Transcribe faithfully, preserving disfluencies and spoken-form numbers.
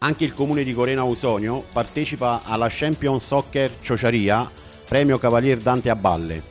Anche il comune di Corena Ausonio partecipa alla Champion Soccer Ciociaria, premio Cavalier Dante a Balle.